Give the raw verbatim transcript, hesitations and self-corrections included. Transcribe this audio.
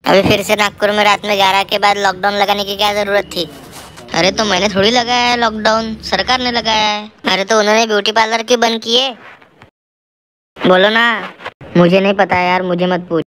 अभी फिर से नागपुर में रात में ग्यारह के बाद लॉकडाउन लगाने की क्या जरूरत थी? अरे तो मैंने थोड़ी लगाया है लॉकडाउन, सरकार ने लगाया है। अरे तो उन्होंने ब्यूटी पार्लर क्यों बंद किए? बोलो ना। मुझे नहीं पता यार, मुझे मत पूछ।